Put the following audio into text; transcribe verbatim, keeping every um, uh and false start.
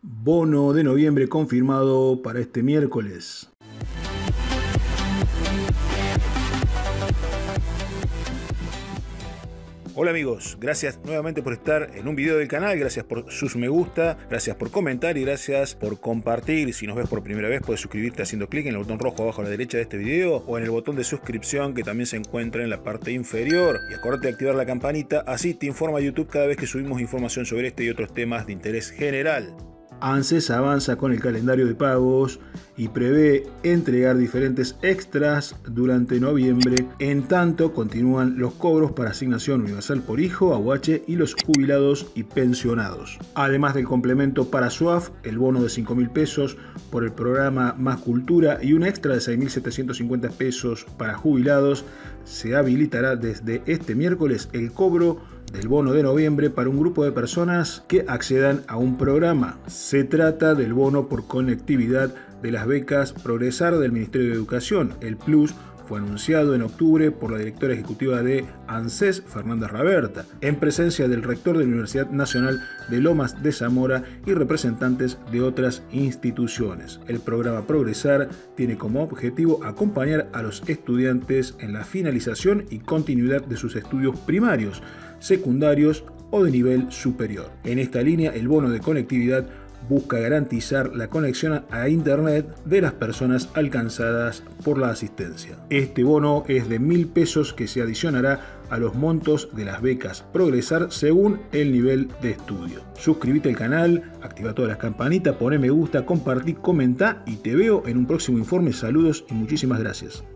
Bono de noviembre confirmado para este miércoles. Hola amigos, gracias nuevamente por estar en un video del canal, gracias por sus me gusta, gracias por comentar y gracias por compartir. Si nos ves por primera vez puedes suscribirte haciendo clic en el botón rojo abajo a la derecha de este video o en el botón de suscripción que también se encuentra en la parte inferior. Y acuérdate de activar la campanita, así te informa YouTube cada vez que subimos información sobre este y otros temas de interés general. ANSES avanza con el calendario de pagos y prevé entregar diferentes extras durante noviembre. En tanto, continúan los cobros para asignación universal por hijo, A U H y los jubilados y pensionados. Además del complemento para S U A F, el bono de cinco mil pesos por el programa Más Cultura y un extra de seis mil setecientos cincuenta pesos para jubilados, se habilitará desde este miércoles el cobro del bono de noviembre para un grupo de personas que accedan a un programa. Se trata del bono por conectividad de las becas Progresar del Ministerio de Educación. El Plus fue anunciado en octubre por la directora ejecutiva de ANSES, Fernanda Raberta, en presencia del rector de la Universidad Nacional de Lomas de Zamora y representantes de otras instituciones. El programa Progresar tiene como objetivo acompañar a los estudiantes en la finalización y continuidad de sus estudios primarios, secundarios o de nivel superior. En esta línea, el bono de conectividad busca garantizar la conexión a Internet de las personas alcanzadas por la asistencia. Este bono es de mil pesos que se adicionará a los montos de las becas Progresar según el nivel de estudio. Suscríbete al canal, activa todas las campanitas, poné me gusta, compartí, comenta y te veo en un próximo informe. Saludos y muchísimas gracias.